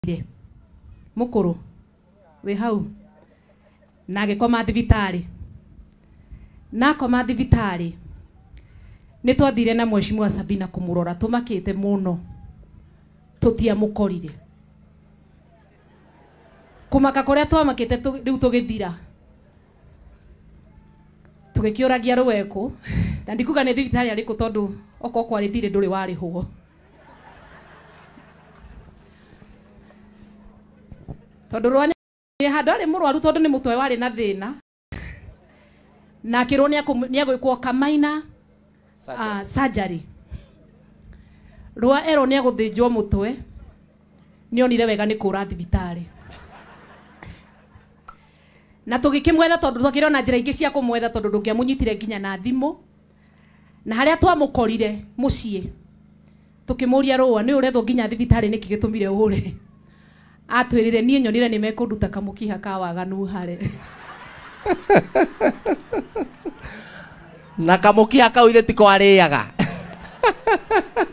Mukuru we hau na agikoma thibitari na koma thibitari ni twathire na mheshimiwa Sabina kumurora tumakite muno tutia mukorire kumaka kuria twamakite riu tugithira tugikiuragia ruweku na ndikuga ni thibitari ariku tondu oko kwari thire nduri wari huo tondu rwani handu ari murwaru tondu ni mutwe wari na thina na akirwo ni agwikwo kamaina surgery rwa ero ni aguthinjwo mutwe ni onire wega ni kura thibitari na tugikimwetha tondu twakirona njira ingi cia kumwetha tondu ndungiamunyitire nginya na thimu na haria twamukorire mucii tukimuria rwa ni urethwo nginya thibitari niki gitumire ure atwirire nie nyonire ni mekunduta kamukiha ka waganu hare na kamukiha kau ithe tiko ariaga